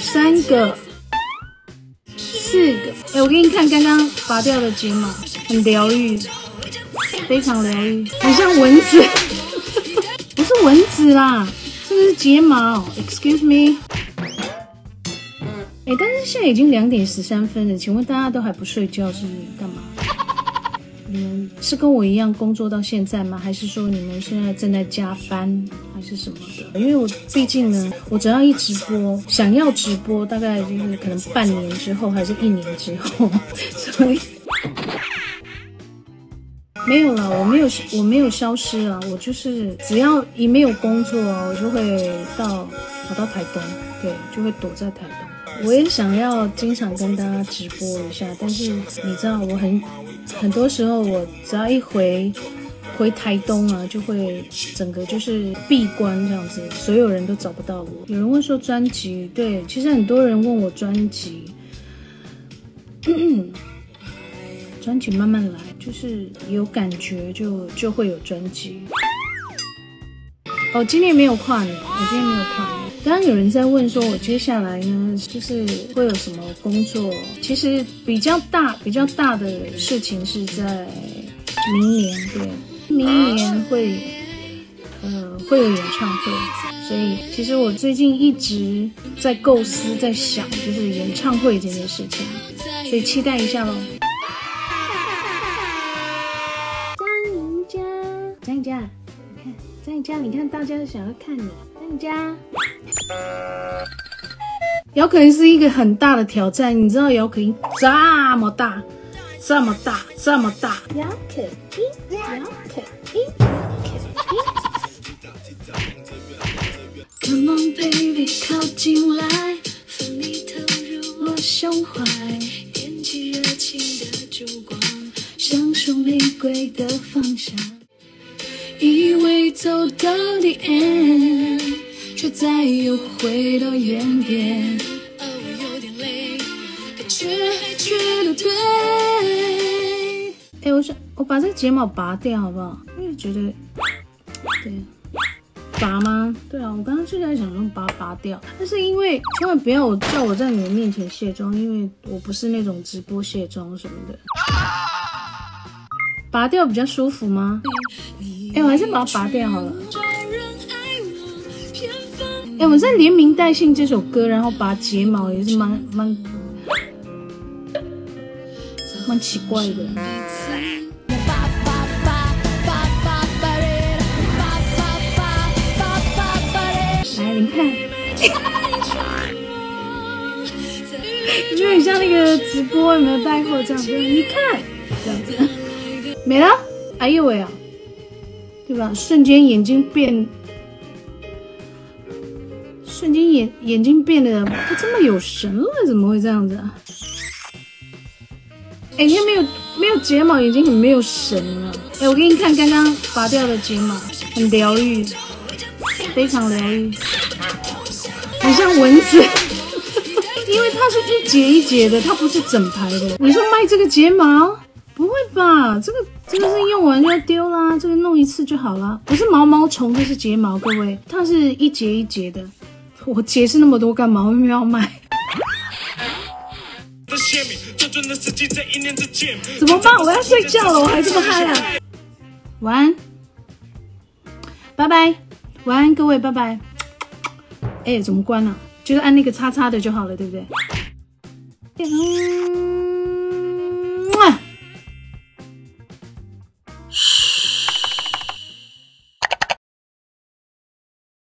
3个、4个。我给你看刚刚拔掉的睫毛，很疗愈，非常疗愈，很像蚊子，不是蚊子啦，这个是睫毛。Excuse me。但是现在已经2点13分了，请问大家都还不睡觉是干嘛？你们是跟我一样工作到现在吗？还是说你们现在正在加班，还是什么的？因为我毕竟呢，我只要一直播，想要直播，大概就是可能半年之后，还是1年之后，所以没有啦，我没有消失啊，我就是只要一没有工作啊，我就会跑到台东，对，就会躲在台东。我也想要经常跟大家直播一下，但是你知道，我很多时候我只要一回台东啊，就会整个就是闭关这样子，所有人都找不到我。有人问说专辑，对，其实很多人问我专辑，专辑慢慢来，就是有感觉就会有专辑。今年没有跨年，我今年没有跨年。刚刚有人在问说，我接下来呢，就是会有什么工作？其实比较大的事情是在明年，对，明年会有演唱会，所以其实我最近一直在构思，在想，就是演唱会这件事情，所以期待一下咯。张家，你看，你看大家想要看你，张家。姚可盈是一个很大的挑战，你知道姚可盈这么大。姚可盈。Come on baby， 靠近来，放你投入我胸怀，点起热情的烛光，享受玫瑰的芳香。以为走到 the end， 却再又回到原点。有点累，可却还觉得对。我把这个睫毛拔掉好不好？因为觉得，对，拔吗？对啊，我刚刚就在想说把它拔掉，但是因为千万不要叫我在你们面前卸妆，因为我不是那种直播卸妆什么的。拔掉比较舒服吗？我还是把它拔掉好了。我在《连名带姓》这首歌，然后拔睫毛也是蛮奇怪的。来，你看，有没有很像那个直播有没有带货这样子？你看，这样子没了。哎呦喂啊！对吧？瞬间眼睛变得不这么有神了，怎么会这样子啊？你看没有睫毛，眼睛很没有神了。我给你看刚刚拔掉的睫毛，很疗愈，非常疗愈，很像蚊子，因为它是一节一节的，它不是整排的。你说卖这个睫毛？不会吧，这个是用完就要丢啦，这个弄一次就好啦。不是毛毛虫，这是睫毛，各位，它是一节一节的。我解释那么多干嘛？我没有要卖。怎么办？我要睡觉了，我还这么嗨啊！晚安，拜拜，晚安各位，拜拜。怎么关啊？就是按那个叉叉的就好了，对不对？